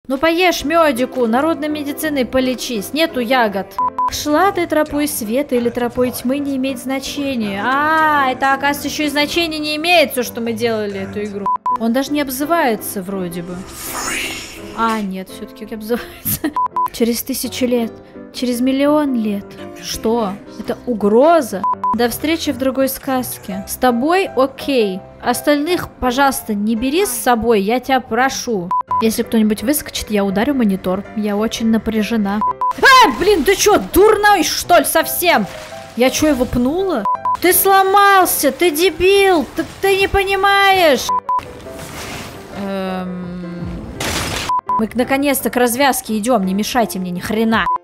Ну поешь медику, народной медициной полечись, нету ягод. Шла ты тропой света или тропой тьмы, не имеет значения. Это, оказывается, еще и значения не имеет, все, что мы делали эту игру. Он даже не обзывается вроде бы. Нет, все-таки обзывается. Через 1000 лет, через 1 000 000 лет. Что? Это угроза? До встречи в другой сказке. С тобой окей. Остальных, пожалуйста, не бери с собой, я тебя прошу. Если кто-нибудь выскочит, я ударю монитор. Я очень напряжена. Блин, ты чё, дурной, что ли, совсем? Я чё, его пнула? Ты сломался, ты дебил, ты не понимаешь. Мы наконец-то к развязке идем, не мешайте мне ни хрена.